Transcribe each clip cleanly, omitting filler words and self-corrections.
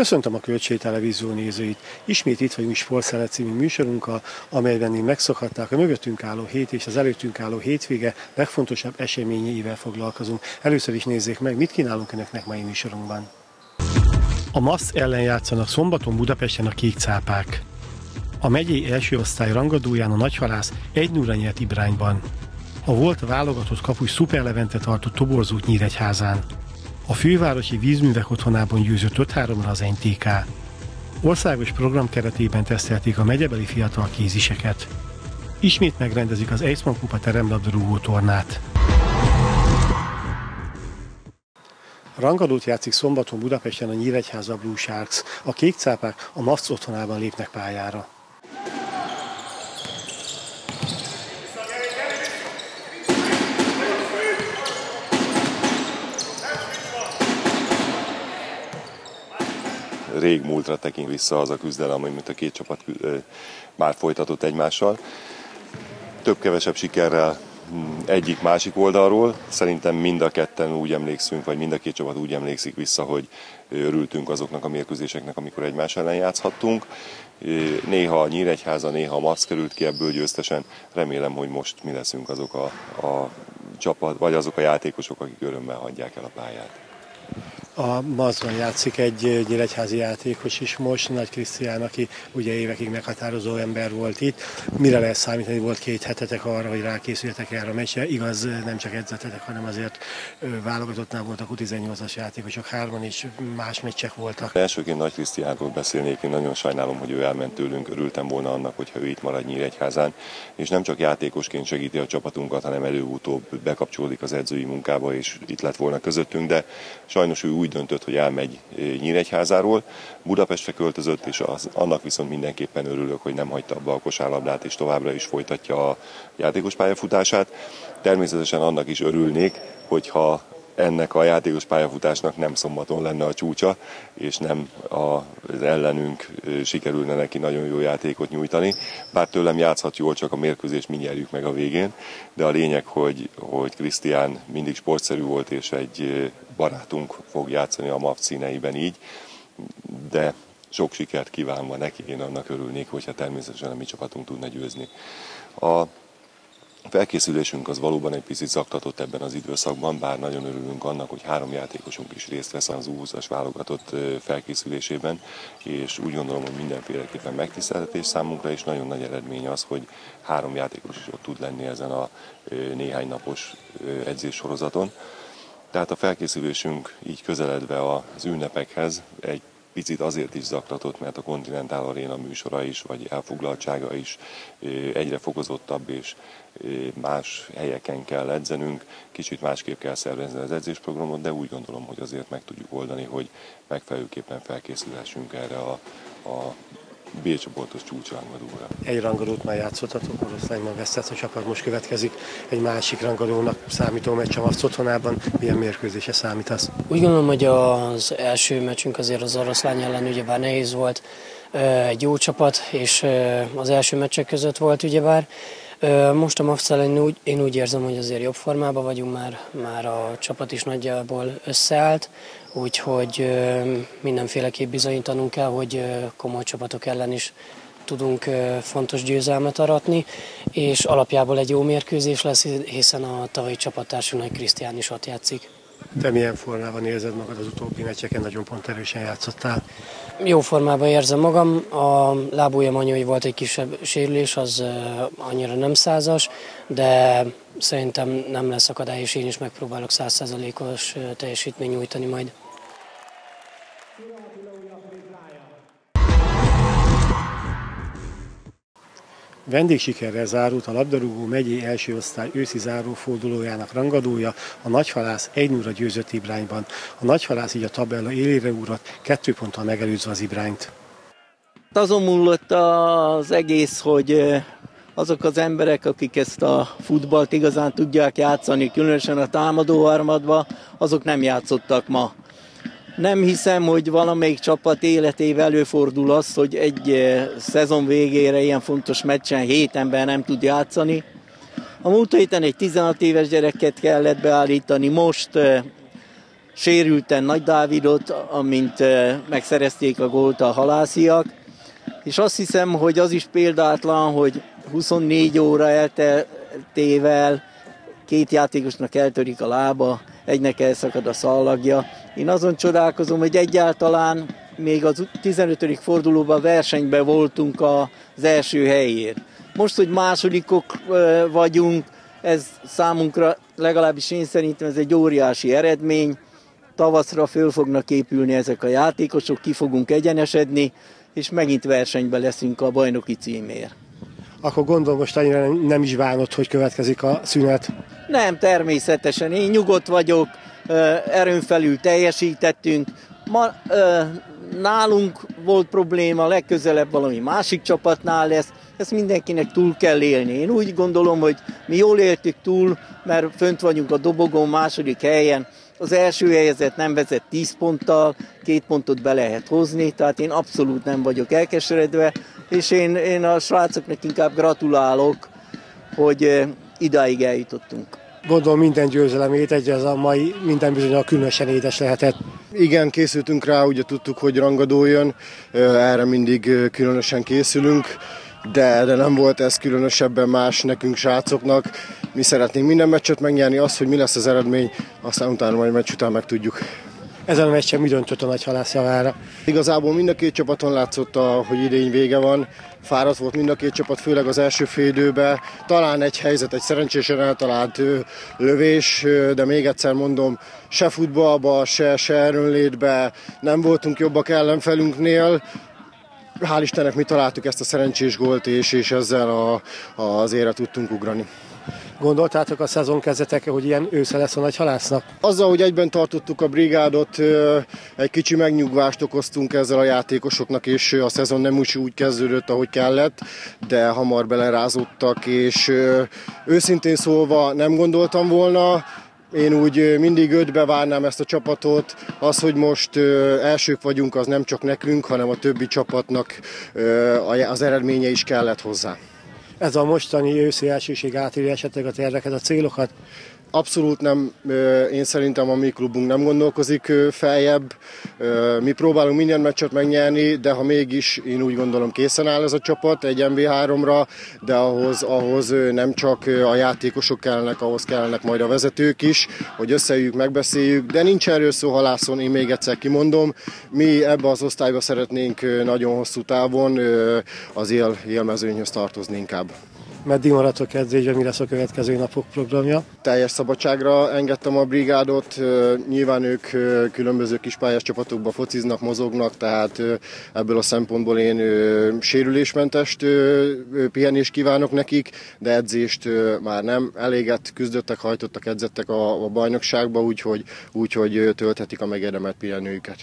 Köszöntöm a Kölcsei Televízió nézőit. Ismét itt vagyunk Sportszelet című műsorunkkal, amelyben megszokhatták a mögöttünk álló hét és az előttünk álló hétvége legfontosabb eseményeivel foglalkozunk. Először is nézzék meg, mit kínálunk önöknek mai műsorunkban. A MAFC ellen játszanak szombaton Budapesten a kékcápák. A megyei első osztály rangadóján a Nagyhalász 1-0-ra nyert Ibrányban. A volt válogatott kapus Szuper Levente tartott toborzót Nyíregyházán. A fővárosi vízművek otthonában győzött 5-3-ra az NTK. Országos program keretében tesztelték a megyebeli fiatal kéziseket. Ismét megrendezik az Eisman Kupa teremlabdarúgó tornát. Rangadót játszik szombaton Budapesten a Nyíregyháza Blue Sharks. A kékcápák a MAFC otthonában lépnek pályára. Rég múltra tekint vissza az a küzdelem, amit a két csapat már folytatott egymással. Több-kevesebb sikerrel egyik-másik oldalról. Szerintem mind a ketten úgy emlékszünk, vagy mind a két csapat úgy emlékszik vissza, hogy örültünk azoknak a mérkőzéseknek, amikor egymás ellen játszhattunk. Néha a Nyíregyháza, néha a MAFC került ki ebből győztesen. Remélem, hogy most mi leszünk azok a csapat, vagy azok a játékosok, akik örömmel hagyják el a pályát. A MAFC-ban játszik egy nyíregyházi játékos is most, Nagy Krisztián, aki ugye évekig meghatározó ember volt itt. Mire lehet számítani? Volt 2 hetetek arra, hogy rákészüljetek erre a meccsre. Igaz, nem csak edzettetek, hanem azért válogatottnál voltak U18-as játékosok, 3-an is más meccsek voltak. Elsőként Nagy Krisztiánról beszélnék, én nagyon sajnálom, hogy ő elment tőlünk, örültem volna annak, hogyha ő itt marad Nyíregyházán, és nem csak játékosként segíti a csapatunkat, hanem előbb-utóbb bekapcsolódik az edzői munkába, és itt lett volna közöttünk, de sajnos ő úgy döntött, hogy elmegy Nyíregyházáról, Budapestre költözött, és annak viszont mindenképpen örülök, hogy nem hagyta abba a kosárlabdát, és továbbra is folytatja a játékos pályafutását. Természetesen annak is örülnék, hogyha ennek a játékos pályafutásnak nem szombaton lenne a csúcsa, és nem az ellenünk sikerülne neki nagyon jó játékot nyújtani. Bár tőlem játszhat jól, csak a mérkőzést mi nyerjük meg a végén, de a lényeg, hogy Krisztián mindig sportszerű volt, és egy barátunk fog játszani a MAFC színeiben így, de sok sikert kívánva neki, én annak örülnék, hogyha természetesen a mi csapatunk tudna győzni. A felkészülésünk az valóban egy picit zaktatott ebben az időszakban, bár nagyon örülünk annak, hogy 3 játékosunk is részt vesz az U20-as válogatott felkészülésében, és úgy gondolom, hogy mindenféleképpen megtiszteltetés számunkra, és nagyon nagy eredmény az, hogy 3 játékos is ott tud lenni ezen a néhány napos edzéssorozaton. Tehát a felkészülésünk így közeledve az ünnepekhez egy picit azért is zaktatott, mert a Continental Arena műsora is, vagy elfoglaltsága is egyre fokozottabb, és más helyeken kell edzenünk, kicsit másképp kell szervezni az edzésprogramot, de úgy gondolom, hogy azért meg tudjuk oldani, hogy megfelelőképpen felkészülhessünk erre a B-csoportos csúcsrangadóra. Egy rangadót már játszottatok, oroszlányban vesztett a csapat, most következik egy másik rangadónak számító meccs a MAFC otthonában. Milyen mérkőzése számítasz? Úgy gondolom, hogy az első meccsünk azért az oroszlány ellen ugyebár nehéz volt, egy jó csapat, és az első meccsek között volt ugyebár. Most a MAFC ellen én úgy érzem, hogy azért jobb formában vagyunk, már a csapat is nagyjából összeállt, úgyhogy mindenféleképp bizonyítanunk kell, hogy komoly csapatok ellen is tudunk fontos győzelmet aratni, és alapjából egy jó mérkőzés lesz, hiszen a tavalyi csapattársunk Nagy Krisztián is ott játszik. Te milyen formában érzed magad az utóbbi meccseken? Nagyon pont erősen játszottál. Jó formában érzem magam, a lábujjam anyói volt egy kisebb sérülés, az annyira nem 100-as, de szerintem nem lesz akadály, és én is megpróbálok 100%-os teljesítményt nyújtani majd. Vendégsikerrel zárult a labdarúgó megyei első osztály őszi zárófordulójának rangadója, a Nagyhalász 1-0-ra győzött Ibrányban. A Nagyhalász így a tabella élére ugrott, 2 ponttal megelőzve az Ibrányt. Azon múlott az egész, hogy azok az emberek, akik ezt a futballt igazán tudják játszani, különösen a támadó harmadba, azok nem játszottak ma. Nem hiszem, hogy valamelyik csapat életével előfordul az, hogy egy szezon végére ilyen fontos meccsen 7 ember nem tud játszani. A múlt héten egy 16 éves gyereket kellett beállítani, most sérülten Nagy Dávidot, amint megszerezték a gólt a halásziak. És azt hiszem, hogy az is példátlan, hogy 24 óra elteltével 2 játékosnak eltörik a lába, egynek elszakad a szallagja. Én azon csodálkozom, hogy egyáltalán még az 15. fordulóban versenyben voltunk az első helyért. Most, hogy másodikok vagyunk, ez számunkra, legalábbis én szerintem ez egy óriási eredmény. Tavaszra föl fognak épülni ezek a játékosok, ki fogunk egyenesedni, és megint versenyben leszünk a bajnoki címért. Akkor gondolom, most annyira nem is bánod, hogy következik a szünet. Nem, természetesen. Én nyugodt vagyok, erőn felül teljesítettünk. Ma nálunk volt probléma, legközelebb valami másik csapatnál lesz. Ezt mindenkinek túl kell élni. Én úgy gondolom, hogy mi jól éltük túl, mert fönt vagyunk a dobogón, második helyen. Az első helyezett nem vezet 10 ponttal, 2 pontot be lehet hozni, tehát én abszolút nem vagyok elkeseredve, és én a srácoknak inkább gratulálok, hogy idáig eljutottunk. Gondolom minden győzelemét, ez a mai minden bizonnyal különösen édes lehetett. Igen, készültünk rá, ugye tudtuk, hogy rangadó jön, erre mindig különösen készülünk, de nem volt ez különösebben más nekünk srácoknak. Mi szeretnénk minden meccset megnyerni, az, hogy mi lesz az eredmény, aztán utána majd meccs után megtudjuk. Ezen a meccsen mi döntött a Nagyhalász javára? Igazából mind a 2 csapaton látszott, hogy idény vége van. Fáradt volt mind a 2 csapat, főleg az első fél időben. Talán egy helyzet, egy szerencsésen eltalált lövés, de még egyszer mondom, se futballba, se erőnlétbe nem voltunk jobbak ellenfelünknél. Hál' Istennek mi találtuk ezt a szerencsés gólt, és ezzel az érre tudtunk ugrani. Gondoltátok a szezon kezdeteke, hogy ilyen ősze lesz a Nagyhalásznak? Azzal, hogy egyben tartottuk a brigádot, egy kicsi megnyugvást okoztunk ezzel a játékosoknak, és a szezon nem úgy kezdődött, ahogy kellett, de hamar belerázódtak, és őszintén szólva nem gondoltam volna. Én úgy mindig 5-be várnám ezt a csapatot. Az, hogy most elsők vagyunk, az nem csak nekünk, hanem a többi csapatnak az eredménye is kellett hozzá. Ez a mostani őszi elsőség átírja esetleg a terveket, a célokat? Abszolút nem, én szerintem a mi klubunk nem gondolkozik feljebb. Mi próbálunk minden meccset megnyerni, de ha mégis, én úgy gondolom, készen áll ez a csapat egy MB3-ra, de ahhoz nem csak a játékosok kellene, ahhoz kellenek majd a vezetők is, hogy összeüljük, megbeszéljük, de nincs erről szó halászon, én még egyszer kimondom. Mi ebbe az osztályba szeretnénk nagyon hosszú távon az élmezőnyhöz tartozni inkább. Meddig maradtok edzésben, mi lesz a következő napok programja? Teljes szabadságra engedtem a brigádot, nyilván ők különböző kispályás csapatokban fociznak, mozognak, tehát ebből a szempontból én sérülésmentest pihenést kívánok nekik, de edzést már nem. Eléget küzdöttek, hajtottak, edzettek a bajnokságba, úgyhogy tölthetik a megérdemelt pihenőjüket.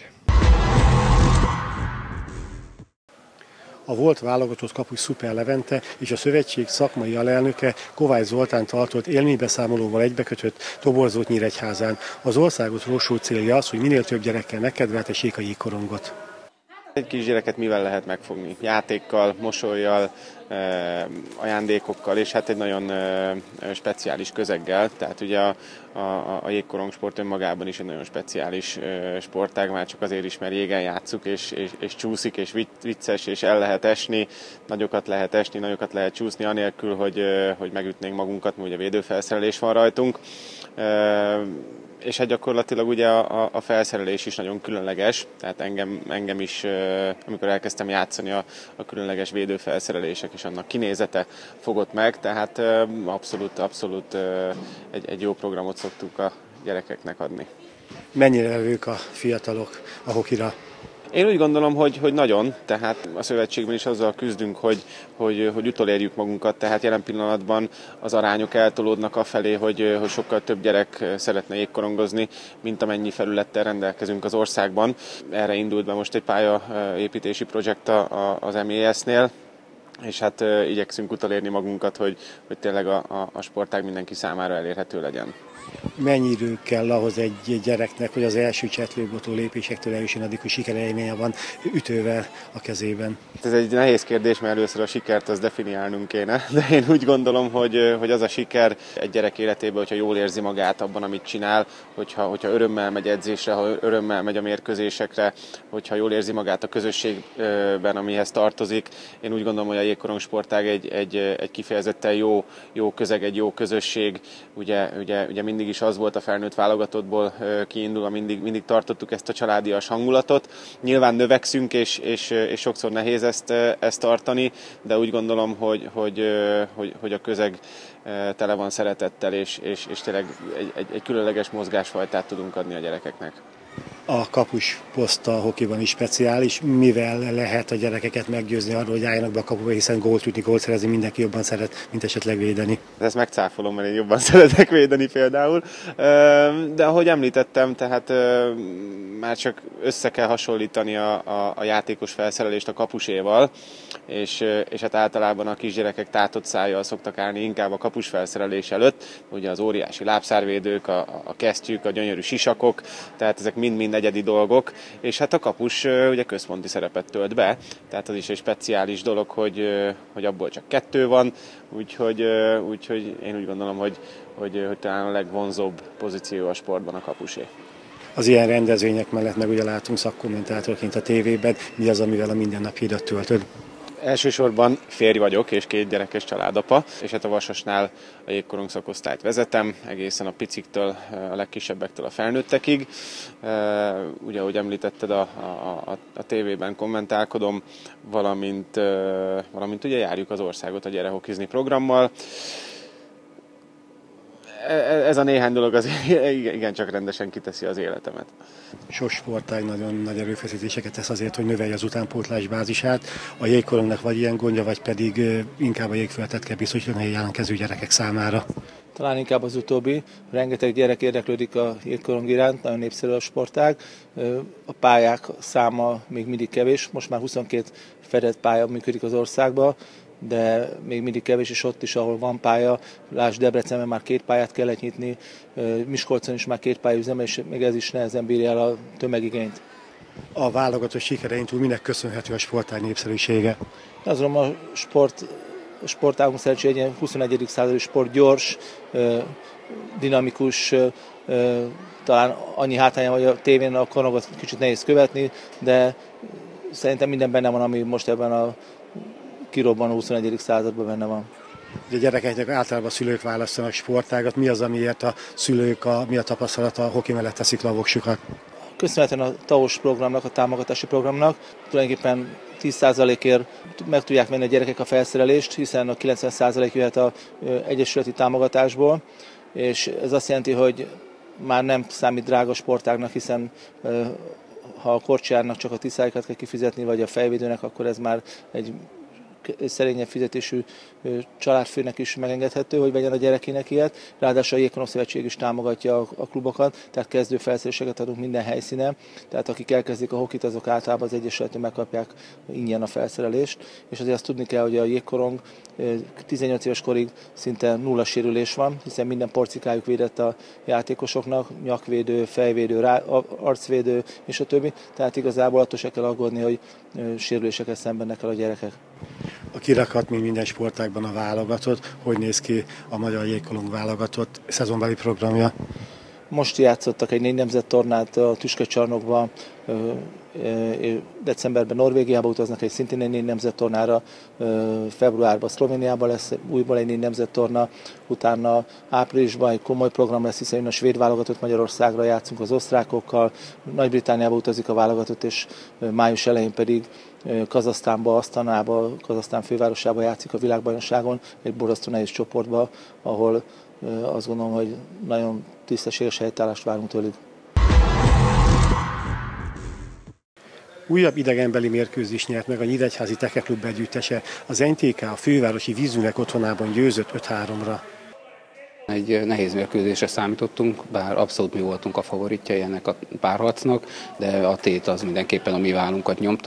A volt válogatott kapus Szuper Levente és a szövetség szakmai alelnöke Kovács Zoltán tartott élménybeszámolóval egybekötött Toborzót Nyíregyházán. Az országos Rossó célja az, hogy minél több gyerekkel megkedveltessék a jégkorongot. Egy kisgyereket mivel lehet megfogni? Játékkal, mosollyal, ajándékokkal, és hát egy nagyon speciális közeggel. Tehát ugye a jégkorongsport önmagában is egy nagyon speciális sportág, már csak azért is, mert jégen játsszuk, és csúszik, és vicces, és el lehet esni, nagyokat lehet esni, nagyokat lehet csúszni, anélkül, hogy megütnénk magunkat, mert ugye védőfelszerelés van rajtunk. És hát gyakorlatilag ugye a felszerelés is nagyon különleges, tehát engem is, amikor elkezdtem játszani, a különleges védőfelszerelések és annak kinézete fogott meg, tehát abszolút egy jó programot szoktuk a gyerekeknek adni. Mennyire levők a fiatalok a hokira? Én úgy gondolom, hogy nagyon, tehát a szövetségben is azzal küzdünk, hogy utolérjük magunkat, tehát jelen pillanatban az arányok eltolódnak afelé, hogy sokkal több gyerek szeretne jégkorongozni, mint amennyi felülettel rendelkezünk az országban. Erre indult be most egy pályaépítési projekt az MES-nél, és hát igyekszünk utolérni magunkat, hogy tényleg a sportág mindenki számára elérhető legyen. Mennyi idő kell ahhoz egy gyereknek, hogy az első csetlőbotó lépésektől eljusson addig, hogy sikerélménye van ütővel a kezében? Ez egy nehéz kérdés, mert először a sikert azt definiálnunk kéne, de én úgy gondolom, hogy az a siker egy gyerek életében, hogyha jól érzi magát abban, amit csinál, hogyha örömmel megy edzésre, ha örömmel megy a mérkőzésekre, hogyha jól érzi magát a közösségben, amihez tartozik. Én úgy gondolom, hogy a jégkorong sportág egy kifejezetten jó közeg, egy jó közösség. Ugye mindig is az volt a felnőtt válogatottból kiindulva, mindig tartottuk ezt a családias hangulatot. Nyilván növekszünk, és sokszor nehéz ezt tartani, de úgy gondolom, hogy a közeg tele van szeretettel, és tényleg egy különleges mozgásfajtát tudunk adni a gyerekeknek. A kapus poszta a hokiban is speciális. Mivel lehet a gyerekeket meggyőzni arról, hogy álljanak be a kapuba, hiszen gólt ütni, gólt szerezni mindenki jobban szeret, mint esetleg védeni? Ezt megcáfolom, mert én jobban szeretek védeni például. De ahogy említettem, tehát már csak össze kell hasonlítani a játékos felszerelést a kapuséval, és hát általában a kisgyerekek tátott szájjal szoktak állni inkább a kapus felszerelés előtt, ugye az óriási lábszárvédők, a kesztyűk, a gyönyörű sisakok, tehát ezek mind egyedi dolgok, és hát a kapus ugye központi szerepet tölt be, tehát az is egy speciális dolog, hogy abból csak 2 van, úgyhogy én úgy gondolom, hogy talán a legvonzóbb pozíció a sportban a kapusé. Az ilyen rendezvények mellett meg ugye látunk szakkommentátorként a tévében, mi az, amivel a mindennapjaidat töltöd? Elsősorban férj vagyok, és 2 gyerekes családapa, és hát a Vasasnál a jégkorong szakosztályt vezetem, egészen a piciktől, a legkisebbektől a felnőttekig. Ugye, ahogy említetted, a tévében kommentálkodom, valamint ugye járjuk az országot a Gyere Hokizni programmal. Ez a néhány dolog azért igencsak rendesen kiteszi az életemet. Sok sportág nagyon nagy erőfeszítéseket tesz azért, hogy növelje az utánpótlás bázisát. A jégkorongnak vagy ilyen gondja, vagy pedig inkább a jégföldet kell biztosítani a jelentkező gyerekek számára? Talán inkább az utóbbi. Rengeteg gyerek érdeklődik a jégkorong iránt, nagyon népszerű a sportág. A pályák száma még mindig kevés, most már 22 fedett pálya működik az országban, de még mindig kevés, és ott is, ahol van pálya, lásd Debrecenben már 2 pályát kellett nyitni, Miskolcon is már 2 pálya üzemel, és még ez is nehezen bírja el a tömegigényt. A válogatott sikerein túl minek köszönhető a sportág népszerűsége? Azt gondolom, a sportágunk szerencsére egy ilyen 21. századi sport, gyors, dinamikus, talán annyi hátránya, hogy a tévén a korongot kicsit nehéz követni, de szerintem minden benne van, ami most ebben a kirobbanó 21. században benne van. A gyerekeknek általában a szülők választanak sportágat. Mi az, amiért a szülők, mi a tapasztalata a hoki mellett teszik le a voksukat? Köszönhetően a TAOS programnak, a támogatási programnak tulajdonképpen 10%-ért meg tudják venni a gyerekek a felszerelést, hiszen a 90% jöhet az egyesületi támogatásból, és ez azt jelenti, hogy már nem számít drága sportágnak, hiszen ha a korcsolyának csak a 10%-át kell kifizetni, vagy a fejvédőnek, akkor ez már egy szerényebb fizetésű családfőnek is megengedhető, hogy vegyen a gyerekének ilyet. Ráadásul a Jégkorong Szövetség is támogatja a klubokat, tehát kezdő felszereléseket adunk minden helyszínen. Tehát akik elkezdik a hokit, azok általában az egyesületén megkapják ingyen a felszerelést. És azért azt tudni kell, hogy a jégkorong 18 éves korig szinte 0 sérülés van, hiszen minden porcikájuk védett a játékosoknak, nyakvédő, fejvédő, arcvédő és a többi. Tehát igazából attól se kell aggódni, hogy sérüléseket szenvednek el a gyerekek. A kirakat, mint minden sportágban a válogatott. Hogy néz ki a magyar jégkorong válogatott szezonbeli programja? Most játszottak egy 4 nemzettornát a Tüskecsarnokban, decemberben Norvégiába utaznak egy szintén egy 4 nemzettornára, februárban Szlovéniában lesz újból egy 4 nemzettorna, utána áprilisban egy komoly program lesz, hiszen a svéd válogatott Magyarországra játszunk az osztrákokkal, Nagy-Britanniába utazik a válogatott, és május elején pedig Kazahsztánba, Asztanába, Kazahsztán fővárosába játszik a világbajnokságon, egy borzasztó nehéz csoportba, ahol azt gondolom, hogy nagyon tisztességes helytállást várunk tőlük. Újabb idegenbeli mérkőzést nyert meg a Nyíregyházi Tekeklub együttese. Az NTK a fővárosi vízművek otthonában győzött 5-3-ra. Egy nehéz mérkőzésre számítottunk, bár abszolút mi voltunk a favoritjai ennek a párharcnak, de a tét az mindenképpen a mi vállunkat nyomta.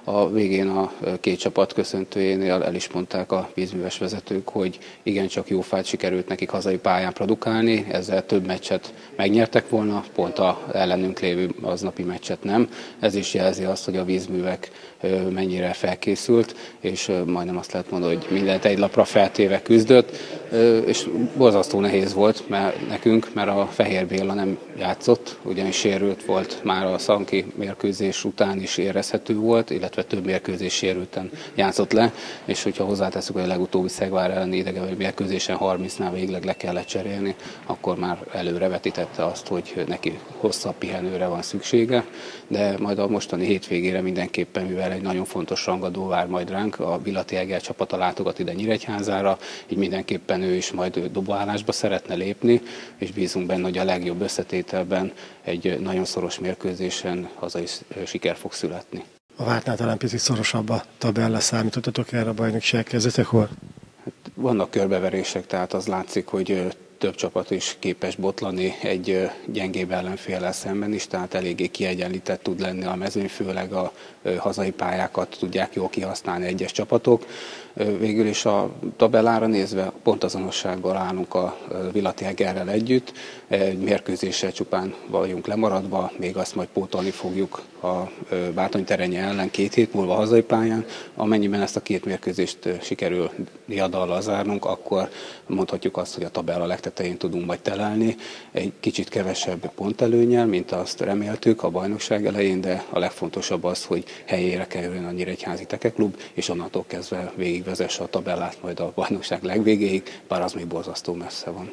A végén a két csapat köszöntőjénél el is mondták a vízműves vezetők, hogy igencsak jó fát sikerült nekik hazai pályán produkálni, ezzel több meccset megnyertek volna, pont az ellenünk lévő aznapi meccset nem. Ez is jelzi azt, hogy a vízművek mennyire felkészült, és majdnem azt lehet mondani, hogy mindent egy lapra feltéve küzdött, és borzasztó nehéz volt nekünk, mert a Fehér Béla nem játszott, ugyanis sérült volt, már a Szanki mérkőzés után is érezhető volt, illetve több mérkőzés sérülten játszott le, és hogyha hozzáteszünk, hogy a legutóbbi Szegvár elleni idegenbeli mérkőzésen 30-nál végleg le kellett cserélni, akkor már előrevetítette azt, hogy neki hosszabb pihenőre van szüksége, de majd a mostani hétvégére mindenképpen, mivel egy nagyon fontos rangadó vár majd ránk, a Villati Eger csapata látogat ide Nyíregyházára, így mindenképpen ő is majd dobóállásba szeretne lépni, és bízunk benne, hogy a legjobb összetételben egy nagyon szoros mérkőzésen hazai siker fog születni. A vártnál talán picit szorosabb a tabella, számítottatok erre a bajnokság kezdetekor? Hát vannak körbeverések, tehát az látszik, hogy több csapat is képes botlani egy gyengébb ellenféllel szemben is, tehát eléggé kiegyenlített tud lenni a mezőny, főleg a hazai pályákat tudják jól kihasználni egyes csapatok. Végül is a tabellára nézve pontazonossággal állunk a Villati Egerrel együtt, egy mérkőzéssel csupán vagyunk lemaradva, még azt majd pótolni fogjuk a Bátonyterenye ellen 2 hét múlva a hazai pályán. Amennyiben ezt a 2 mérkőzést sikerül diadallal zárnunk, akkor mondhatjuk azt, hogy a tabella legtetején tudunk majd telelni. Egy kicsit kevesebb pontelőnnyel, mint azt reméltük a bajnokság elején, de a legfontosabb az, hogy helyére kerüljön a Nyíregyházi Tekeklub, és onnantól kezdve végigvezesse a tabellát majd a bajnokság legvégéig, bár az még borzasztó messze van.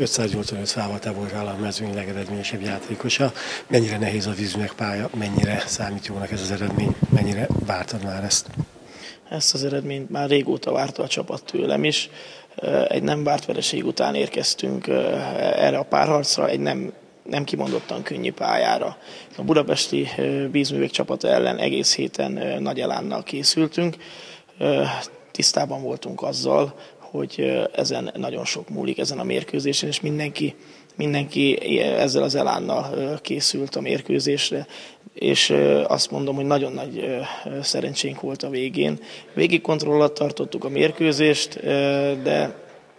585 fával te voltál a mezőny legeredményesebb játékosa. Mennyire nehéz a vízművek pálya, mennyire számít jónak ez az eredmény, mennyire vártad már ezt? Ezt az eredményt már régóta várta a csapat tőlem is. Egy nem várt vereség után érkeztünk erre a párharcra, egy nem kimondottan könnyű pályára. A budapesti vízművek csapata ellen egész héten nagy elánnal készültünk. Tisztában voltunk azzal, hogy ezen nagyon sok múlik, ezen a mérkőzésen, és mindenki ezzel az elánnal készült a mérkőzésre, és azt mondom, hogy nagyon nagy szerencsénk volt a végén. Végig kontroll alatt tartottuk a mérkőzést, de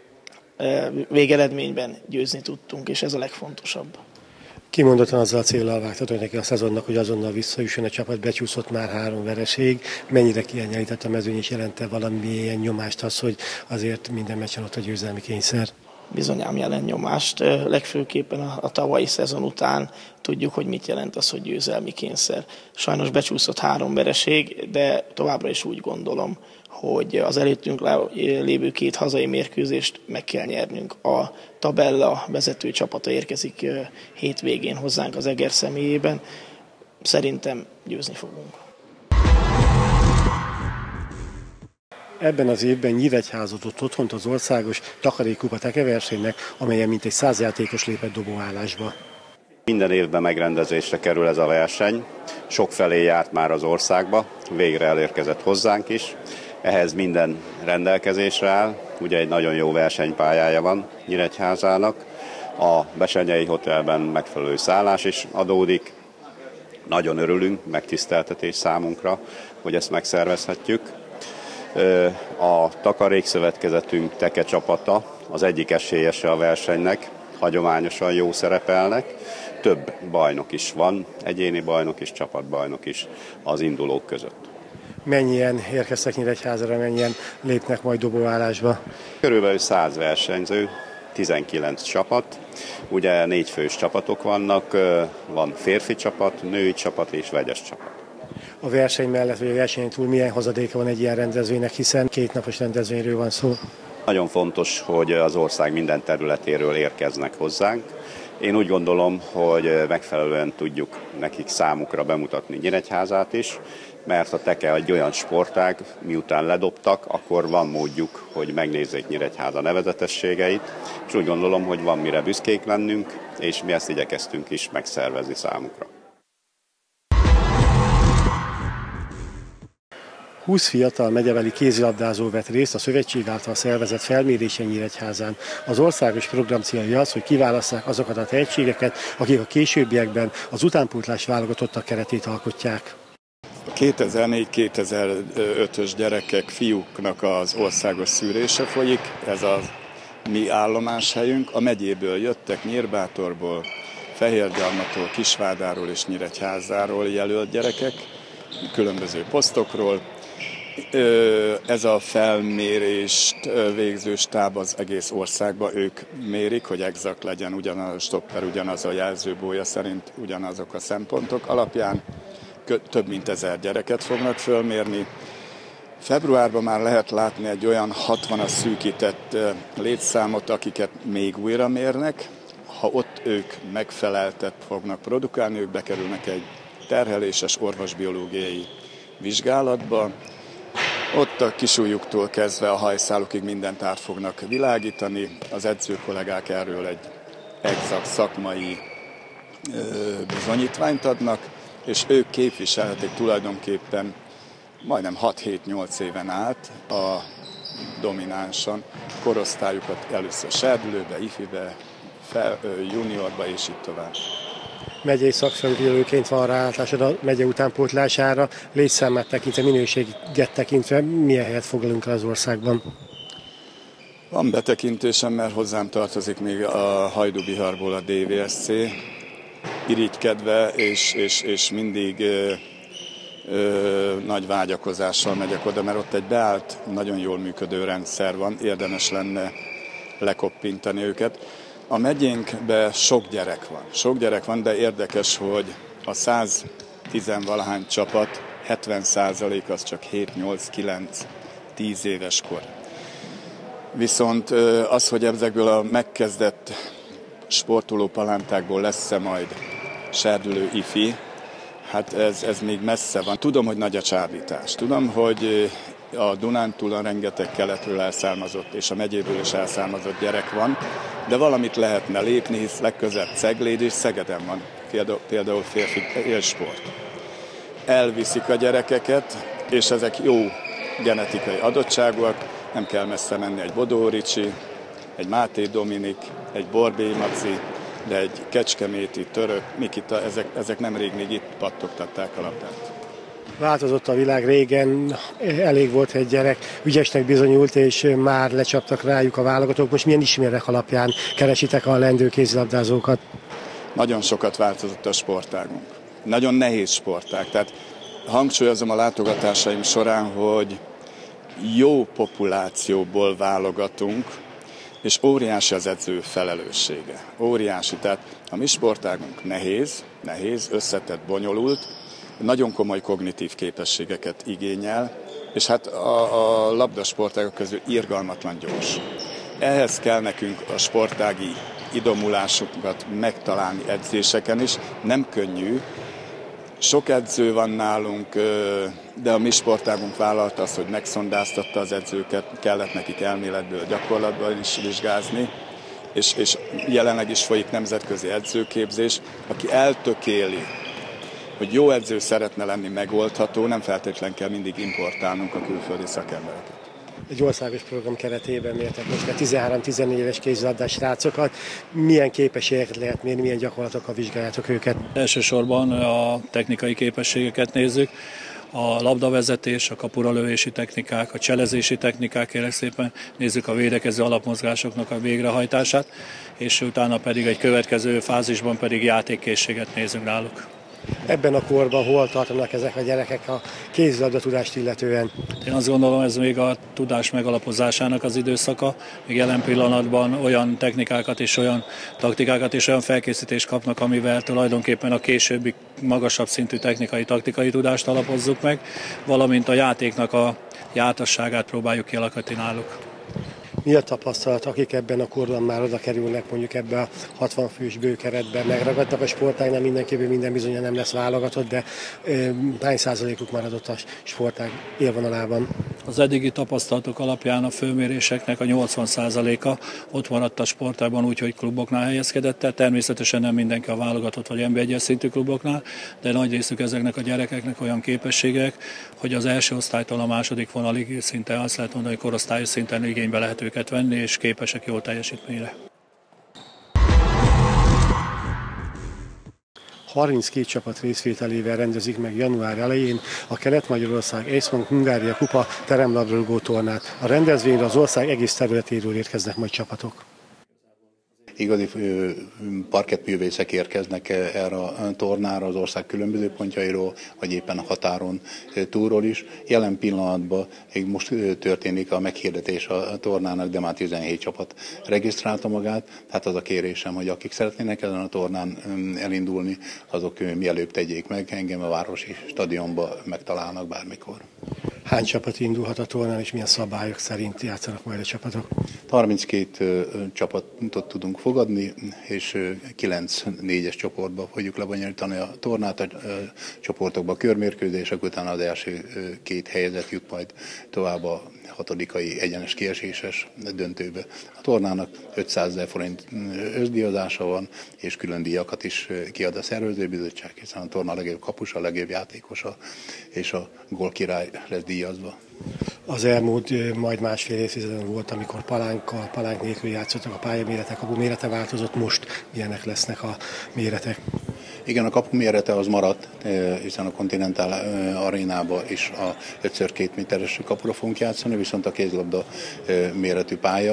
végeredményben győzni tudtunk, és ez a legfontosabb. Kimondottan azzal a céllal vágtatok neki a szezonnak, hogy azonnal visszajusson a csapat, becsúszott már 3 vereség. Mennyire kiegyenlített a mezőny, és jelente valamilyen nyomást az, hogy azért minden meccsen ott a győzelmi kényszer? Bizonyám jelent nyomást, legfőképpen a tavalyi szezon után tudjuk, hogy mit jelent az, hogy győzelmi kényszer. Sajnos becsúszott 3 vereség, de továbbra is úgy gondolom, hogy az előttünk lévő 2 hazai mérkőzést meg kell nyernünk. A tabella vezető csapata érkezik hétvégén hozzánk az Eger személyében. Szerintem győzni fogunk. Ebben az évben Nyíregyháza adott otthont az országos takarékkupa tekeversenynek, amelyen mintegy 100 játékos lépett dobóállásba. Minden évben megrendezésre kerül ez a verseny. Sokfelé járt már az országba, végre elérkezett hozzánk is. Ehhez minden rendelkezésre áll. Ugye egy nagyon jó versenypályája van Nyíregyházának. A Besenyei Hotelben megfelelő szállás is adódik. Nagyon örülünk, megtiszteltetés számunkra, hogy ezt megszervezhetjük. A Takarékszövetkezetünk Teke csapata az egyik esélyese a versenynek, hagyományosan jó szerepelnek. Több bajnok is van, egyéni bajnok is, csapatbajnok is az indulók között. Mennyien érkeztek Nyíregyházára, mennyien lépnek majd dobóállásba? Körülbelül 100 versenyző, 19 csapat. Ugye 4 fős csapatok vannak, van férfi csapat, női csapat és vegyes csapat. A verseny mellett, vagy a versenyen túl milyen hozadéka van egy ilyen rendezvénynek, hiszen 2 napos rendezvényről van szó? Nagyon fontos, hogy az ország minden területéről érkeznek hozzánk. Én úgy gondolom, hogy megfelelően tudjuk nekik számukra bemutatni Nyíregyházát is, mert a teke egy olyan sportág, miután ledobtak, akkor van módjuk, hogy megnézzék Nyíregyháza nevezetességeit, és úgy gondolom, hogy van mire büszkék lennünk, és mi ezt igyekeztünk is megszervezni számukra. 20 fiatal megyebeli kézilabdázó vett részt a szövetség által szervezett felmérésen Nyíregyházán. Az országos program célja az, hogy kiválasszák azokat a tehetségeket, akik a későbbiekben az utánpótlás válogatottak keretét alkotják. 2004-2005-ös gyerekek, fiúknak az országos szűrése folyik, ez a mi állomáshelyünk. A megyéből jöttek, Nyírbátorból, Fehérgyalmatól, Kisvádáról és Nyíregyházáról jelölt gyerekek, különböző posztokról. Ez a felmérést végző stáb az egész országban, ők mérik, hogy exakt legyen ugyanaz a stopper, ugyanaz a jelzőbója szerint ugyanazok a szempontok alapján. Több mint 1000 gyereket fognak fölmérni. Februárban már lehet látni egy olyan 60-as szűkített létszámot, akiket még újra mérnek. Ha ott ők megfeleltet fognak produkálni, ők bekerülnek egy terheléses orvosbiológiai vizsgálatba. Ott a kisujjuktól kezdve a hajszálukig mindent át fognak világítani. Az edzőkollégák erről egy exakt szakmai bizonyítványt adnak, és ők képviselhetik tulajdonképpen majdnem 6-7-8 éven át a dominánsan korosztályukat először serdülőbe, ifibe, juniorba és így tovább. Megyei szakfelügyelőként van rálátásod a megye utánpótlására, létszámát tekintve, minőséget tekintve, milyen helyet foglalunk el az országban? Van betekintésem, mert hozzám tartozik még a Hajdú-Biharból a DVSC, irigykedve és mindig nagy vágyakozással megyek oda, mert ott egy beállt, nagyon jól működő rendszer van, érdemes lenne lekoppintani őket. A megyénkben sok gyerek van, de érdekes, hogy a 110-valahány csapat 70% az csak 7-8-9-10 éves kor. Viszont az, hogy ezekből a megkezdett sportoló palántákból lesz-e majd serdülő ifi, hát ez még messze van. Tudom, hogy nagy a csábítás. Tudom, hogy a Dunántúlon rengeteg keletről elszármazott és a megyéből is elszármazott gyerek van, de valamit lehetne lépni, hisz legközelebb Cegléd és Szegeden van például férfi élsport. Elviszik a gyerekeket, és ezek jó genetikai adottságúak, nem kell messze menni egy Bodó Ricsi, egy Máté Dominik, egy Borbély Maci, de egy kecskeméti Török, Nikita, ezek nemrég még itt pattogtatták a labdát. Változott a világ, régen elég volt, egy gyerek ügyesnek bizonyult, és már lecsaptak rájuk a válogatók. Most milyen ismérek alapján keresitek a lendő kézilabdázókat? Nagyon sokat változott a sportágunk. Nagyon nehéz sportág. Tehát hangsúlyozom a látogatásaim során, hogy jó populációból válogatunk, és óriási az edző felelőssége. Óriási. Tehát a mi sportágunk nehéz, összetett, bonyolult, nagyon komoly kognitív képességeket igényel, és hát a labdasportágok közül irgalmatlan gyors. Ehhez kell nekünk a sportági idomulásunkat megtalálni edzéseken is. Nem könnyű. Sok edző van nálunk, de a mi sportágunk vállalta azt, hogy megszondáztatta az edzőket, kellett nekik elméletből, gyakorlatban is vizsgázni, és jelenleg is folyik nemzetközi edzőképzés, aki eltökéli, hogy jó edző szeretne lenni, megoldható, nem feltétlenül kell mindig importálnunk a külföldi szakembereket. Egy országos program keretében mértek most 13-14 éves kézilabdás srácokat. Milyen képességeket lehet mérni, milyen gyakorlatokkal vizsgáljátok őket? Elsősorban a technikai képességeket nézzük, a labdavezetés, a kapuralövési technikák, a cselezési technikák, kérlek szépen nézzük a védekező alapmozgásoknak a végrehajtását, és utána pedig egy következő fázisban pedig játékkészséget nézünk náluk. Ebben a korban hol tartanak ezek a gyerekek a kézilabda tudást illetően? Én azt gondolom, ez még a tudás megalapozásának az időszaka. Még jelen pillanatban olyan technikákat és olyan taktikákat és olyan felkészítést kapnak, amivel tulajdonképpen a későbbi magasabb szintű technikai, taktikai tudást alapozzuk meg, valamint a játéknak a jártasságát próbáljuk kialakítani náluk. Mi a tapasztalat, akik ebben a korban már oda kerülnek, mondjuk ebbe a 60 fős bőkeretben, megragadtak a sportágnál, mindenképpen minden bizonyan nem lesz válogatott, de hány százalékuk maradott a sportág élvonalában? Az eddigi tapasztalatok alapján a fölméréseknek a 80%-a ott maradt a sportágban úgy, hogy kluboknál helyezkedett el. Természetesen nem mindenki a válogatott vagy NB1-es szintű kluboknál, de nagy részük ezeknek a gyerekeknek olyan képességek, hogy az első osztálytól a második vonalig szinte azt lehet mondani, hogy korosztályos szinten igénybe lehet őket venni, és képesek jó teljesítményre. 32 csapat részvételével rendezik meg január elején a Kelet-Magyarország Eisman Hungária Kupa teremlabdarúgó tornát. A rendezvényre az ország egész területéről érkeznek majd csapatok. Igazi parkettművészek érkeznek erre a tornára az ország különböző pontjairól, vagy éppen a határon túlról is. Jelen pillanatban most történik a meghirdetés a tornának, de már 17 csapat regisztrálta magát. Tehát az a kérésem, hogy akik szeretnének ezen a tornán elindulni, azok mielőbb tegyék meg, engem a városi stadionba megtalálnak bármikor. Hány csapat indulhat a tornán, és milyen szabályok szerint játszanak majd a csapatok? 32 csapatot tudunk fogadni, és 9 4-es csoportba fogjuk lebonyolítani a tornát, a csoportokba körmérkőzések után az első 2 helyezett jut majd tovább a 6. egyenes kieséses döntőbe. A tornának 500 000 forint összdíjazása van, és külön díjakat is kiad a szervezőbizottság, hiszen a torna a legjobb kapusa, a legjobb játékosa, és a gólkirály lesz díjazva. Az elmúlt majd másfél évtizeden volt, amikor palánk nélkül játszottak, a pályaméretek, a kapumérete változott, most milyenek lesznek a méretek? Igen, a kapumérete az maradt, hiszen a Continental arénába is a 5x2 méteres kapura fogunk játszani, viszont a kézlabda méretű pálya,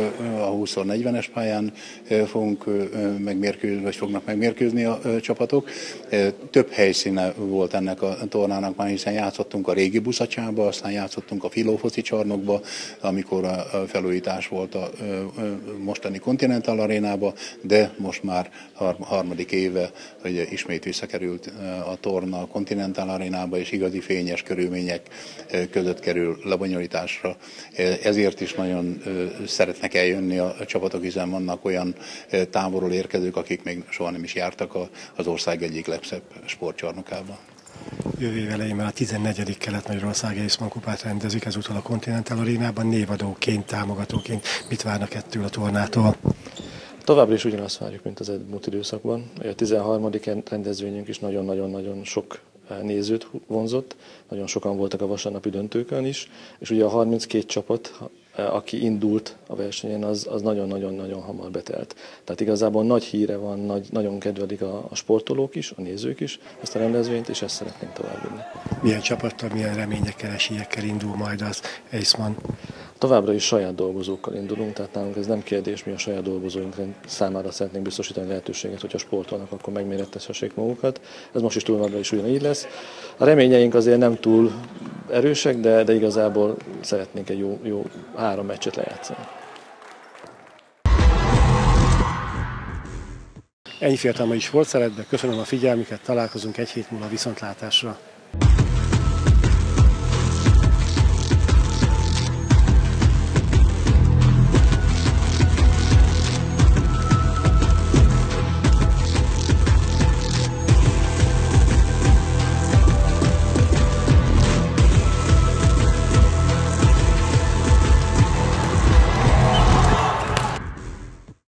a 20x40-es pályán fogunk megmérkőzni, vagy fognak megmérkőzni a csapatok. Több helyszíne volt ennek a tornának már, hiszen játszottunk a régi Buszacsába, aztán játszottunk a Filófoci csarnokba, amikor a felújítás volt a mostani Continental arénába, de most már harmadik éve, hogy ismét visszakerült a torna a Continental arénába, és igazi fényes körülmények között kerül lebonyolításra. Ezért is nagyon szeretnek eljönni a csapatok, hiszen vannak olyan távolról érkezők, akik még soha nem is jártak az ország egyik legszebb sportcsarnokába. Jövő év elején már a 14. Kelet-Magyarország Eisman kupát rendezik, ezúttal a Continental arénában, névadóként, támogatóként. Mit várnak ettől a tornától? Továbbra is ugyanazt várjuk, mint az elmúlt időszakban. A 13. rendezvényünk is nagyon-nagyon sok nézőt vonzott, nagyon sokan voltak a vasárnapi döntőkön is, és ugye a 32 csapat, aki indult a versenyen, az nagyon-nagyon hamar betelt. Tehát igazából nagy híre van, nagyon kedvelik a sportolók is, a nézők is ezt a rendezvényt, és ezt szeretnénk továbbvinni. Milyen csapattal, milyen reményekkel, esélyekkel indul majd az Eisman? Továbbra is saját dolgozókkal indulunk, tehát nálunk ez nem kérdés, mi a saját dolgozóink számára szeretnénk biztosítani lehetőséget, hogyha sportolnak, akkor megmérettessék magukat. Ez most is továbbra is ugyanígy lesz. A reményeink azért nem túl erősek, de igazából szeretnénk egy jó 3 meccset lejátszani. Ennyi fért a mai sportszeretbe, köszönöm a figyelmüket, találkozunk egy hét múlva, viszontlátásra.